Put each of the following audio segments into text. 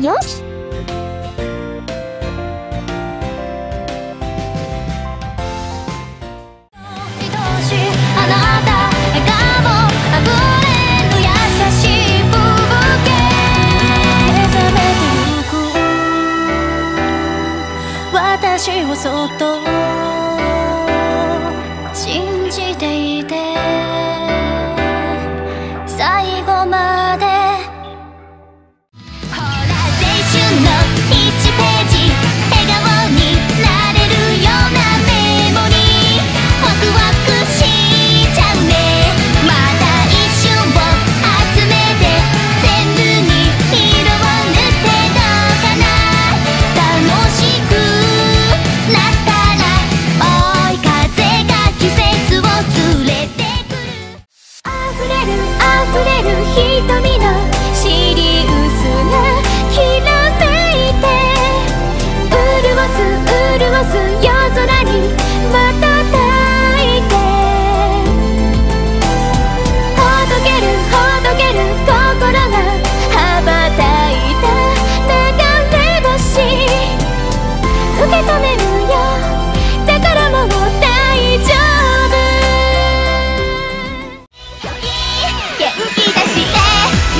よし。あなた笑顔あふれる優しい風景目覚めてゆく私をそっと信じていて最後までほら青春の1ページ笑顔になれるようなメモリーワクワクしちゃうねまた一瞬を集めて全部に色を塗ってどうかな楽しくなったら追い風が季節を連れてくる溢れる瞳のシリウスがきらめいて潤す夜空に瞬いてほどける心が羽ばたいた流れ星受け止めるよだからもう大丈夫元気出して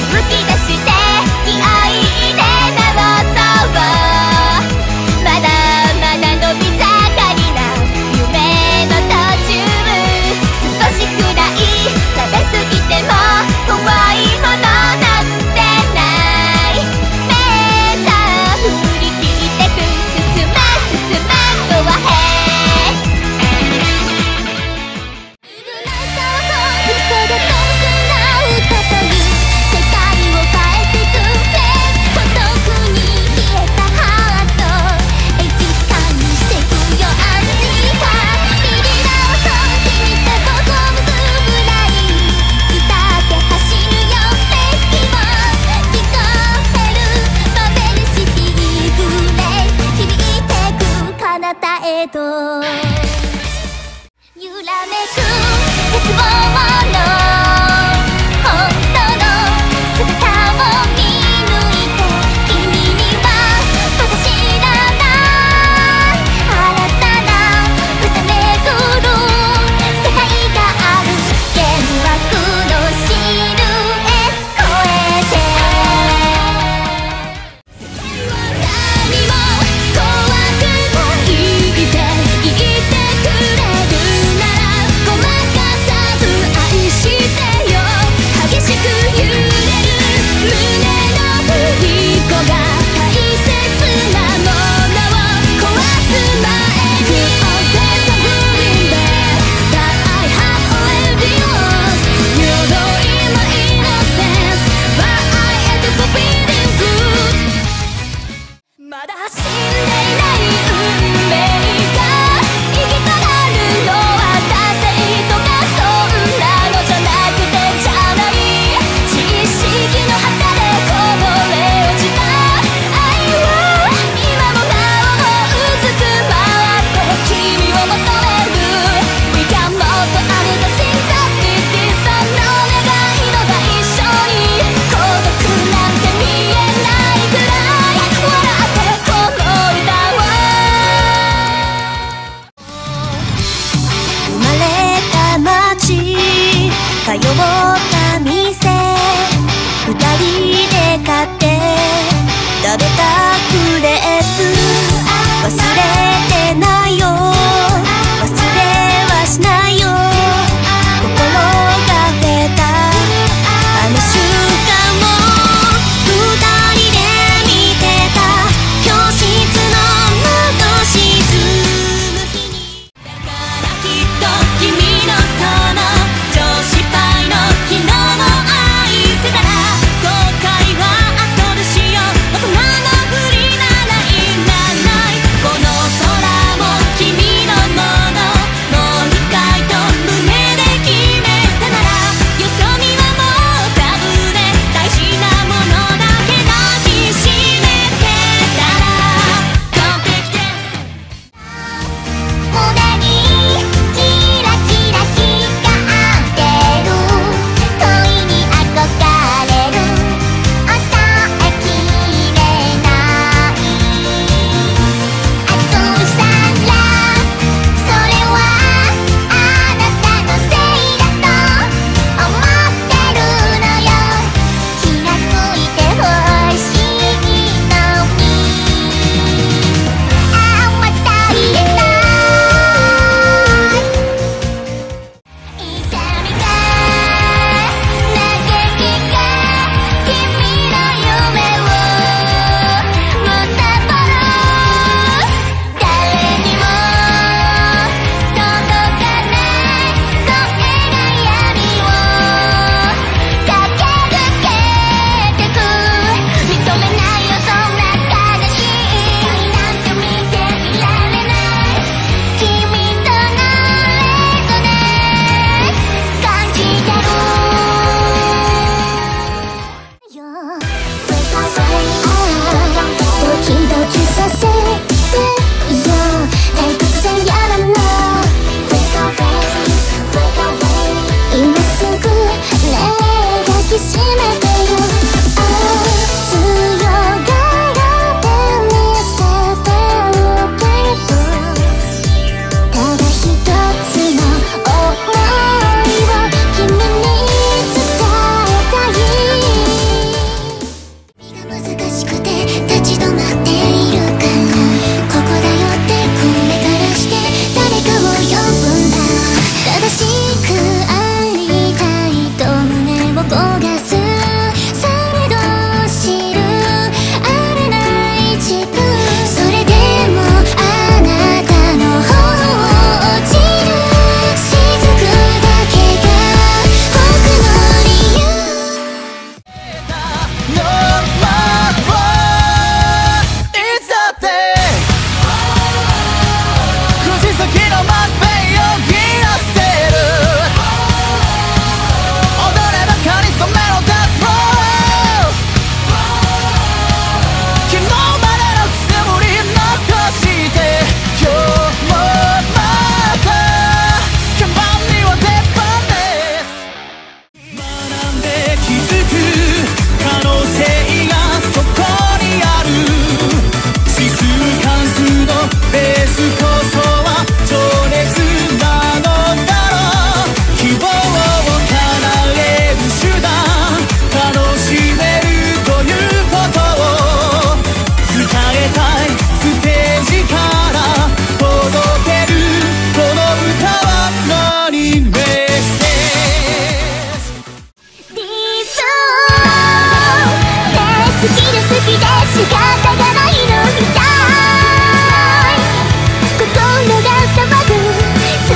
好きで好きで仕方がないのみたい。心が騒ぐ辛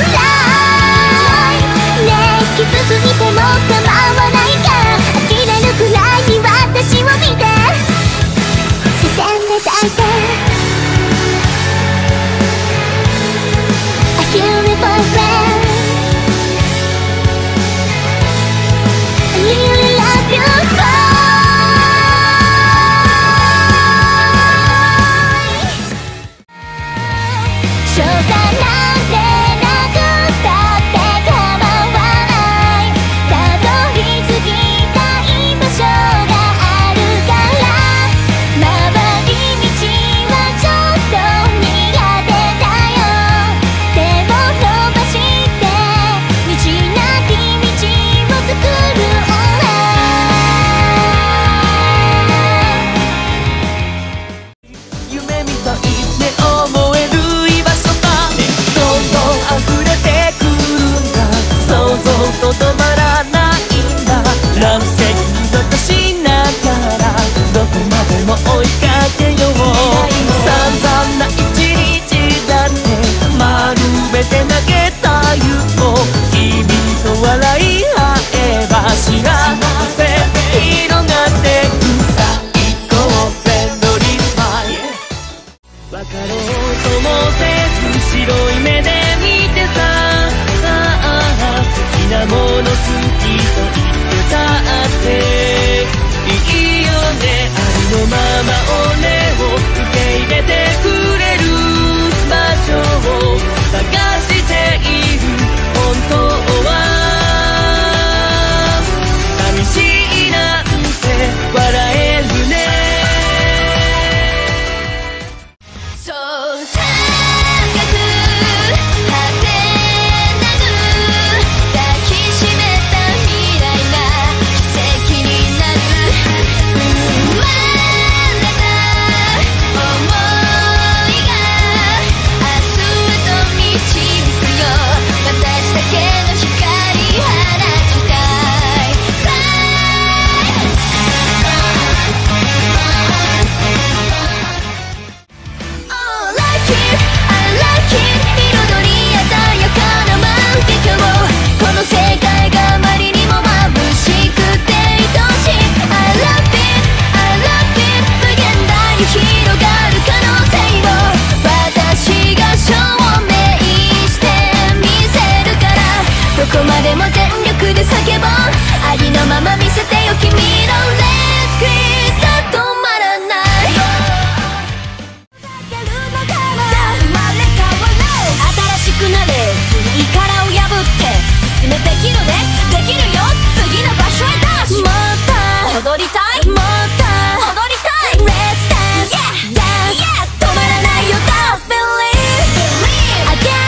いね、傷ついても構わないから呆れるくらいに私を見て視線で抱いて I hear it boyfriend I really love you boy 所作なんてなくたって構わないたどり着きたい場所があるから回り道はちょっと苦手だよ手を伸ばして道なき道を作る夢みたいね思える居場所さどんどん溢れてくるんだ想像と止まらないんだ乱世に私ながらどこまでも追いかけよう散々な一日だって丸めて投げた夢を君と笑い合えば幸せ広がってくさ行こうフレンドリースマイル分かろうともせず白い目で見てさ好きなもの好きと言ってたっていいよねありのまま俺を受け入れてくれる場所を探している本当は寂しいなんて笑えるねそう高く果てなく抱きしめた未来が奇跡になるあなた想いが明日へと導くよ私だけの光放ちたい Oh, like it, I like it 彩り鮮やかな万華鏡この世界があまりにも眩しくて愛しい I love it, I love it 無限大に広がる可能性を私が証明してみせるからどこまでも全力で叫ぼうありのまま見せてよ君の Let's quit 止まらない生まれ変わろう新しくなれ古い殻を破って進めできるねできるよ次の場所へダッシュもっと踊りたいもっと踊りたい Let's dance dance 止まらないよ Don't believe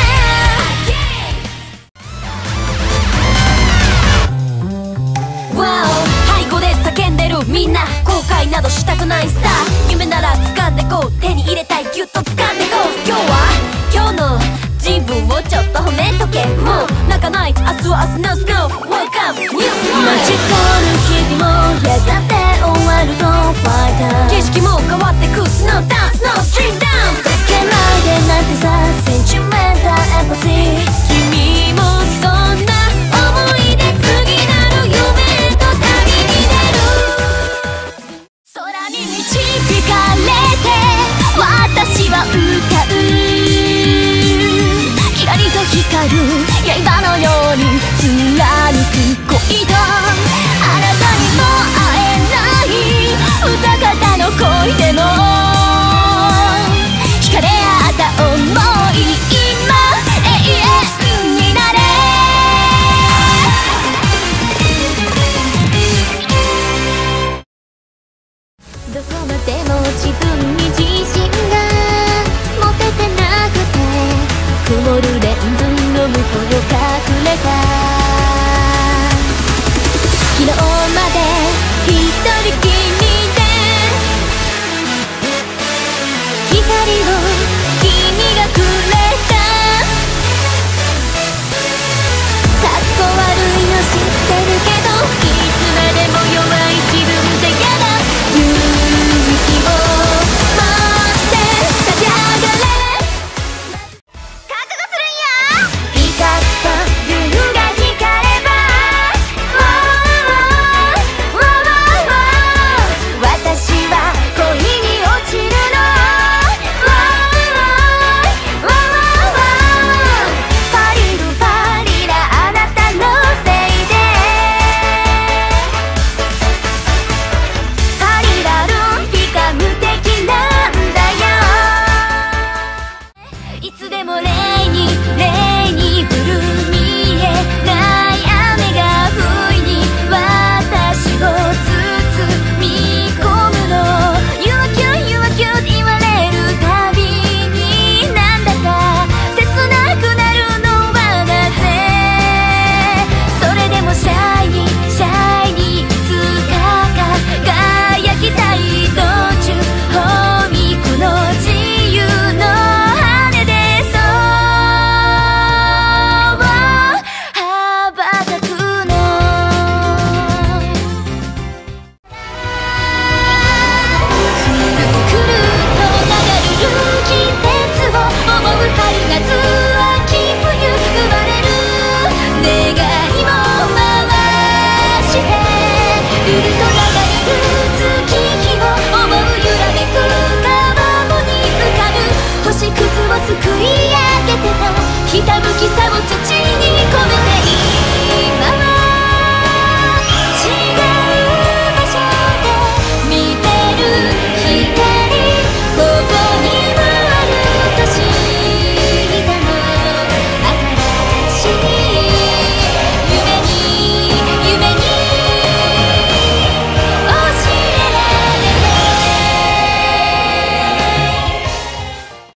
again Wow 背後で叫んでるみんな後悔などしたくないさ夢なら掴んでこう手に入れたいギュッと掴んでこう今日の自分をちょっと褒めとけもう泣かない明日は明日 No snow Welcome New Smile 待ち焦る日々もやがて終わると Fighter 景色も変わってく Snow dance No dream dance 叫んないでなんてさ Sentimental empathy 君もそんな思いで次なる夢へと旅に出る空に導かれて私は歌うキラリと光る刃のように貫く恋とあなたにも会えない歌方の恋でも惹かれ合った想い今永遠になれどこまでも自分に自信が持ててなくて曇るレンズの向こう隠れた昨日まで一人きり